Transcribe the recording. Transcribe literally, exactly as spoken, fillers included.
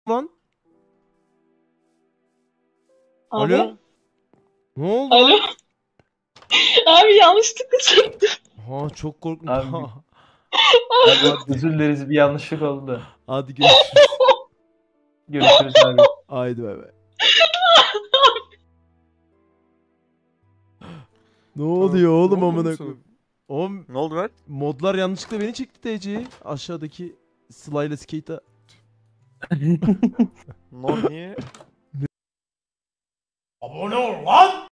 lan? Abi. Alo. Ne oldu Alo. lan? Abi yanlışlıkla çektim. Ha çok korktum. Abi, Ha. abi özür dileriz, bir yanlışlık oldu. Hadi görüşürüz. Görüşürüz abi. Haydi bay bay. Ne oluyor oğlum ne oldu amına oğlum koyayım? Oğlum Ne oldu Mert? modlar yanlışlıkla beni çekti T C'yi. Aşağıdaki slayla skate'a. No niye? Abone ol lan!